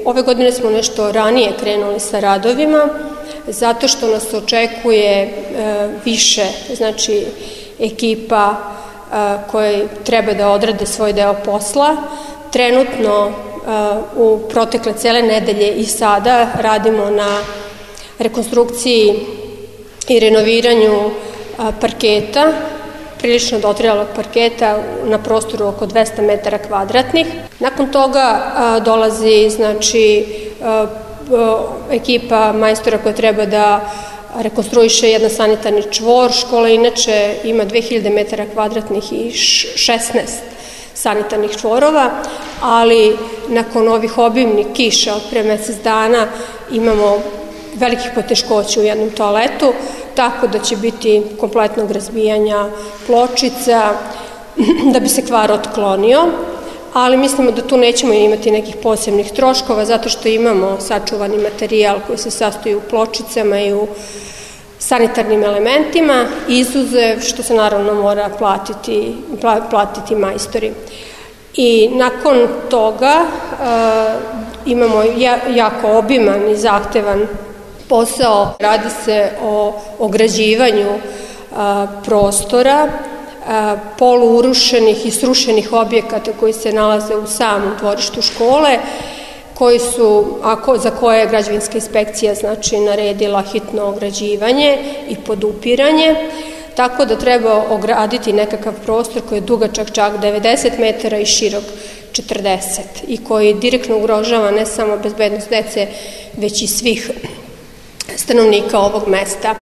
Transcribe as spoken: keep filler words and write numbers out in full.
ove godine smo nešto ranije krenuli sa radovima, zato što nas očekuje više, znači ekipa koje treba da odrade svoj deo posla. Trenutno u protekle cele nedelje i sada radimo na rekonstrukciji i renoviranju parketa, prilično dotrajalog parketa na prostoru oko dvesta metara kvadratnih. Nakon toga dolazi, znači, ekipa majstora koja treba da rekonstruiše jedan sanitarni čvor. Škola inače ima dve hiljade metara kvadratnih i šesnaest sanitarnih čvorova, ali nakon ovih obimnih kiša od pre mesec dana imamo velikih poteškoća u jednom toaletu, tako da će biti kompletnog razbijanja pločica da bi se kvar otklonio, ali mislimo da tu nećemo imati nekih posebnih troškova zato što imamo sačuvani materijal koji se sastoji u pločicama i u sanitarnim elementima, izuzev što se naravno mora platiti, platiti majstori. I nakon toga imamo jako obiman i zahtevan posao. Radi se o ograđivanju prostora, poluurušenih i srušenih objekata koji se nalaze u samom dvorištu škole, koji su, za koje je građevinska inspekcija znači naredila hitno ograđivanje i podupiranje, tako da treba ograditi nekakav prostor koji je dugačak čak devedeset metara i širok četrdeset i koji direktno ugrožava ne samo bezbednost dece, već i svih stanovnika ovog mesta.